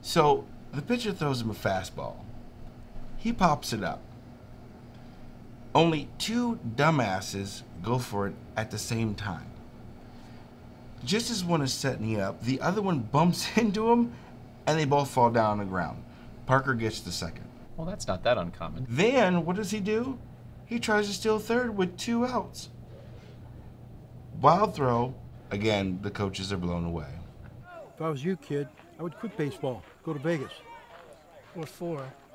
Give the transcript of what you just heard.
So the pitcher throws him a fastball. He pops it up. Only two dumbasses go for it at the same time. Just as one is setting up, the other one bumps into him, and they both fall down on the ground. Parker gets the second. Well, that's not that uncommon. Then, what does he do? He tries to steal third with 2 outs. Wild throw. Again, the coaches are blown away. If I was you, kid, I would quit baseball. Go to Vegas. What for?